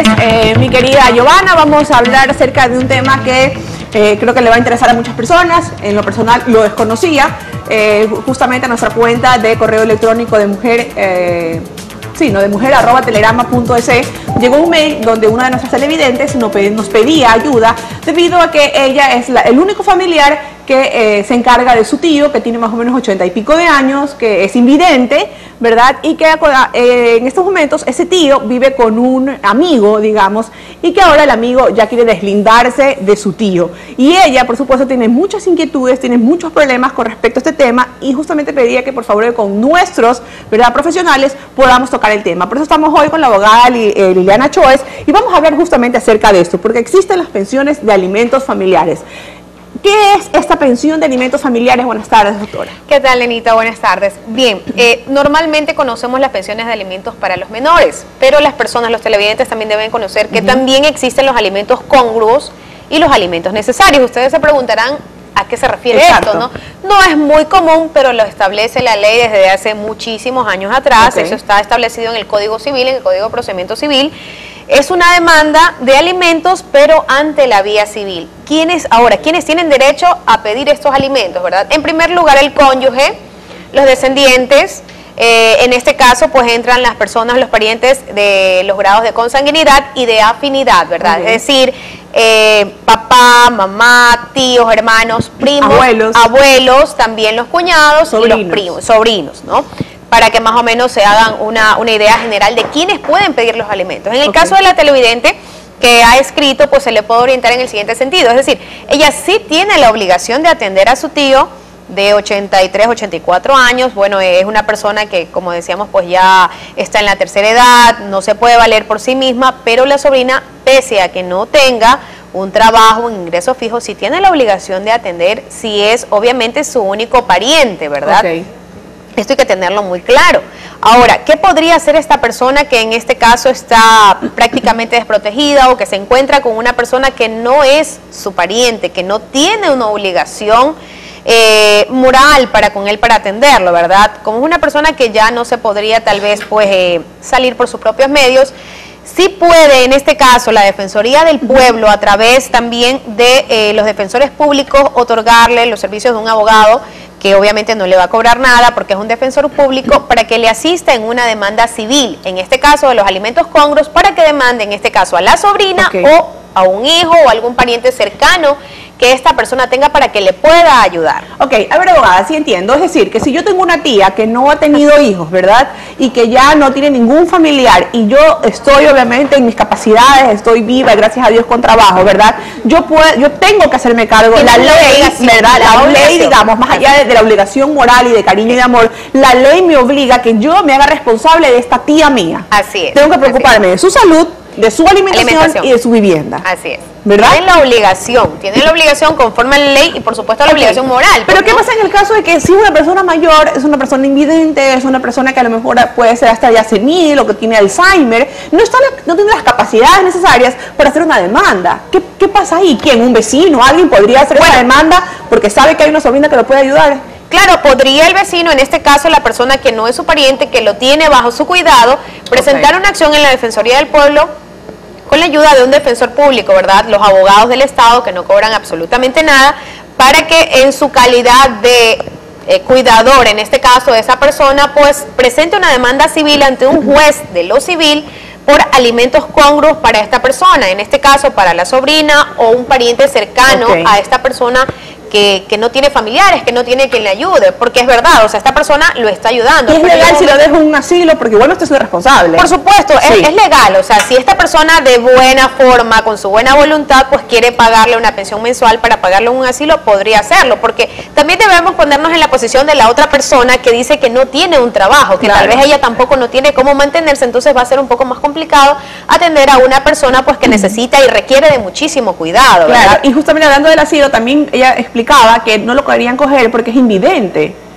Mi querida Giovanna, vamos a hablar acerca de un tema que creo que le va a interesar a muchas personas. En lo personal lo desconocía. Justamente a nuestra cuenta de correo electrónico de mujer, de mujer@telegrama.es, llegó un mail donde una de nuestras televidentes nos pedía ayuda debido a que ella es el único familiar que se encarga de su tío, que tiene más o menos 80 y pico de años, que es invidente, ¿verdad? Y que en estos momentos ese tío vive con un amigo, digamos, y que ahora el amigo ya quiere deslindarse de su tío. Y ella, por supuesto, tiene muchas inquietudes, tiene muchos problemas con respecto a este tema, y justamente pedía que por favor con nuestros, ¿verdad?, profesionales podamos tocar el tema. Por eso estamos hoy con la abogada Liliana Choes y vamos a hablar justamente acerca de esto, porque existen las pensiones de alimentos familiares. ¿Qué es esta pensión de alimentos familiares? Buenas tardes, doctora. ¿Qué tal, Lenita? Buenas tardes. Bien, normalmente conocemos las pensiones de alimentos para los menores, pero las personas, los televidentes también deben conocer que también existen los alimentos congruos y los alimentos necesarios. Ustedes se preguntarán a qué se refiere esto, ¿no? No es muy común, pero lo establece la ley desde hace muchísimos años atrás. Eso está establecido en el Código Civil, en el Código de Procedimiento Civil. Es una demanda de alimentos, pero ante la vía civil. ¿Quiénes tienen derecho a pedir estos alimentos, verdad? En primer lugar, el cónyuge, los descendientes. En este caso, pues entran las personas, los parientes de los grados de consanguinidad y de afinidad, ¿verdad? Es decir, papá, mamá, tíos, hermanos, primos, abuelos, también los cuñados, sobrinos. Y los primos, sobrinos, ¿no? Para que más o menos se hagan una idea general de quiénes pueden pedir los alimentos. En el caso de la televidente que ha escrito, pues se le puede orientar en el siguiente sentido. Es decir, ella sí tiene la obligación de atender a su tío de 83, 84 años. Bueno, es una persona que, como decíamos, pues ya está en la tercera edad, no se puede valer por sí misma, pero la sobrina, pese a que no tenga un trabajo, un ingreso fijo, sí tiene la obligación de atender si es obviamente su único pariente, ¿verdad? Esto hay que tenerlo muy claro. Ahora, ¿qué podría hacer esta persona que en este caso está prácticamente desprotegida o que se encuentra con una persona que no es su pariente, que no tiene una obligación moral con él para atenderlo, ¿verdad? Como es una persona que ya no se podría tal vez pues salir por sus propios medios, sí puede en este caso la Defensoría del Pueblo a través también de los defensores públicos otorgarle los servicios de un abogado que obviamente no le va a cobrar nada porque es un defensor público para que le asista en una demanda civil, en este caso de los alimentos congruos, para que demande en este caso a la sobrina o a un hijo o algún pariente cercano que esta persona tenga para que le pueda ayudar. Ok, a ver, abogada, sí entiendo. Es decir, que si yo tengo una tía que no ha tenido hijos, ¿verdad? Y que ya no tiene ningún familiar y yo estoy obviamente en mis capacidades, estoy viva, gracias a Dios, con trabajo, ¿verdad? Yo tengo que hacerme cargo. La ley, ¿verdad? La ley, digamos, más allá de la obligación moral y de cariño y de amor, la ley me obliga a que yo me haga responsable de esta tía mía. Así es. Tengo que preocuparme de su salud, de su alimentación y de su vivienda. Así es. ¿Verdad? Tienen la obligación conforme a la ley y por supuesto la obligación moral. Pero ¿qué pasa en el caso de que si una persona mayor, es una persona invidente, es una persona que a lo mejor puede ser hasta ya senil o que tiene Alzheimer, no tiene las capacidades necesarias para hacer una demanda? ¿Qué pasa ahí? ¿Quién? ¿Un vecino? ¿Alguien podría hacer una demanda porque sabe que hay una sobrina que lo puede ayudar? Claro, podría el vecino, en este caso la persona que no es su pariente, que lo tiene bajo su cuidado, presentar una acción en la Defensoría del Pueblo con la ayuda de un defensor público, ¿verdad? Los abogados del Estado que no cobran absolutamente nada, para que en su calidad de cuidador, en este caso de esa persona, pues presente una demanda civil ante un juez de lo civil por alimentos congruos para esta persona, en este caso para la sobrina o un pariente cercano a esta persona que no tiene familiares, que no tiene quien le ayude, porque es verdad, o sea, esta persona lo está ayudando. ¿Y es legal si lo dejo en un asilo? Porque igual usted es responsable. Por supuesto, es legal, o sea, si esta persona de buena forma, con su buena voluntad, pues quiere pagarle una pensión mensual para pagarle un asilo, podría hacerlo, porque también debemos ponernos en la posición de la otra persona que dice que no tiene un trabajo, que tal vez ella tampoco no tiene cómo mantenerse, entonces va a ser un poco más complicado atender a una persona pues que necesita y requiere de muchísimo cuidado, ¿verdad? Claro, y justamente hablando del asilo, también ella explicaba que no lo querían coger porque es invidente.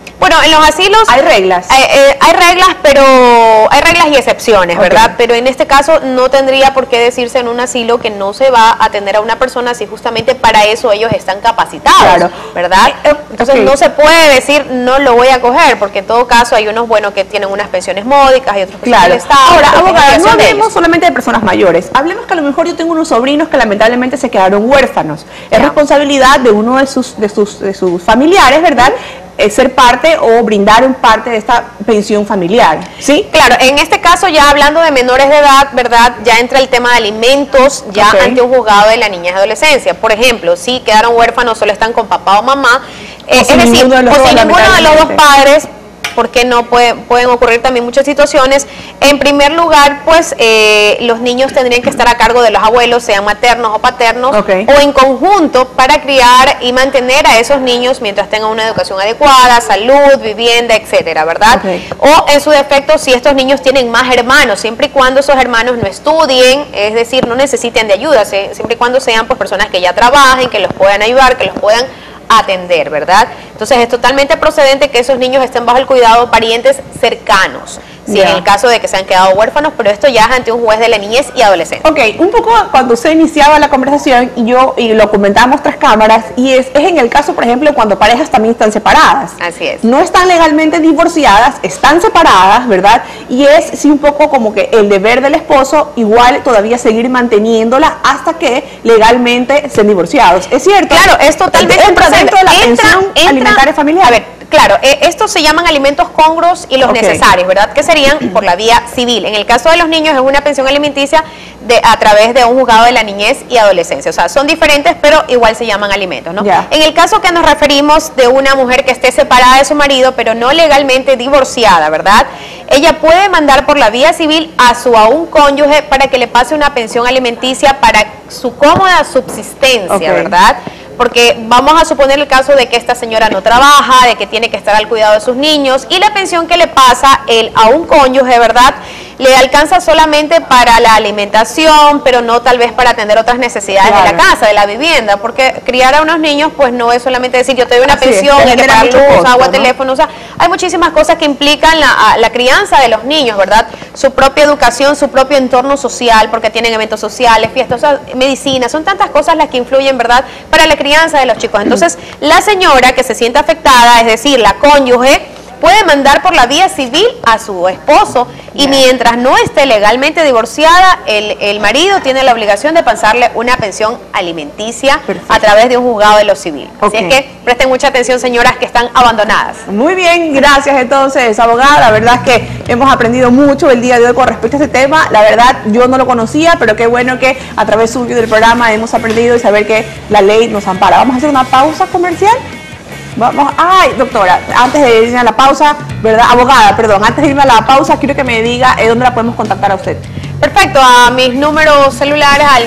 Bueno, en los asilos hay reglas. Hay reglas, pero hay reglas y excepciones, ¿verdad? Okay. Pero en este caso no tendría por qué decirse en un asilo que no se va a atender a una persona si justamente para eso ellos están capacitados, claro, ¿verdad? Entonces no se puede decir no lo voy a coger, porque en todo caso hay unos buenos que tienen unas pensiones módicas y otros que claro. del Estado. Ahora, abogada, no hablemos solamente de personas mayores, hablemos que a lo mejor yo tengo unos sobrinos que lamentablemente se quedaron huérfanos. Es responsabilidad de uno de sus familiares, ¿verdad? Ser parte o brindar un parte de esta pensión familiar, ¿sí? Claro, en este caso ya hablando de menores de edad, ¿verdad? Ya entra el tema de alimentos ya ante un juzgado de la niñez y adolescencia. Por ejemplo, si quedaron huérfanos, solo están con papá o mamá, es decir, o si ninguno de los dos padres, porque no pueden ocurrir también muchas situaciones. En primer lugar, pues los niños tendrían que estar a cargo de los abuelos, sean maternos o paternos, o en conjunto para criar y mantener a esos niños mientras tengan una educación adecuada, salud, vivienda, etcétera, ¿verdad? O en su defecto, si estos niños tienen más hermanos, siempre y cuando esos hermanos no estudien, es decir, no necesiten de ayuda, siempre y cuando sean pues personas que ya trabajen, que los puedan ayudar, que los puedan atender, ¿verdad? Entonces es totalmente procedente que esos niños estén bajo el cuidado de parientes cercanos, si en el caso de que se han quedado huérfanos, pero esto ya es ante un juez de la niñez y adolescencia. Ok, un poco cuando usted iniciaba la conversación y lo comentábamos tras cámaras, y es en el caso, por ejemplo, cuando parejas también están separadas. Así es. No están legalmente divorciadas, están separadas, ¿verdad? Y es sí un poco como que el deber del esposo igual todavía seguir manteniéndola hasta que legalmente estén divorciados. ¿Es cierto? Claro, es totalmente entra dentro de la pensión alimentaria familiar. A ver, claro, estos se llaman alimentos congruos y los necesarios, ¿verdad? Que serían por la vía civil. En el caso de los niños es una pensión alimenticia a través de un juzgado de la niñez y adolescencia. O sea, son diferentes, pero igual se llaman alimentos, ¿no? En el caso que nos referimos de una mujer que esté separada de su marido, pero no legalmente divorciada, ¿verdad? Ella puede mandar por la vía civil a un cónyuge para que le pase una pensión alimenticia para su cómoda subsistencia, ¿verdad? Porque vamos a suponer el caso de que esta señora no trabaja, de que tiene que estar al cuidado de sus niños, y la pensión que le pasa a un cónyuge, ¿verdad?, le alcanza solamente para la alimentación, pero no tal vez para atender otras necesidades de la casa, de la vivienda, porque criar a unos niños pues no es solamente decir yo te doy una pensión, hay que pagar luz, agua, teléfono, o sea, hay muchísimas cosas que implican la crianza de los niños, ¿verdad? Su propia educación, su propio entorno social, porque tienen eventos sociales, fiestas, o sea, medicina, son tantas cosas las que influyen, ¿verdad?, para la crianza de los chicos. Entonces, la señora que se sienta afectada, es decir, la cónyuge, puede mandar por la vía civil a su esposo y mientras no esté legalmente divorciada, el marido tiene la obligación de pasarle una pensión alimenticia a través de un juzgado de lo civil. Así es que presten mucha atención, señoras que están abandonadas. Muy bien, gracias entonces, abogada. La verdad es que hemos aprendido mucho el día de hoy con respecto a este tema. La verdad, yo no lo conocía, pero qué bueno que a través suyo del programa hemos aprendido y saber que la ley nos ampara. Vamos a hacer una pausa comercial. Vamos, doctora, antes de irme a la pausa, ¿verdad? Abogada, perdón, antes de irme a la pausa, quiero que me diga dónde la podemos contactar a usted. Perfecto, a mis números celulares al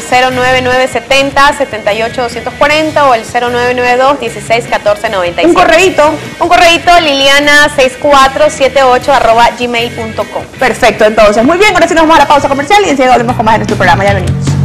09970-78240 o el 0992-161497. Un correíto, liliana6478@gmail.com. Perfecto, entonces, muy bien, ahora sí nos vamos a la pausa comercial y enseguida volvemos con más en nuestro programa. Ya venimos.